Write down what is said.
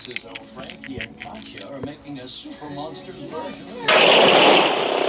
as though Frankie and Katya are making a Super Monsters version of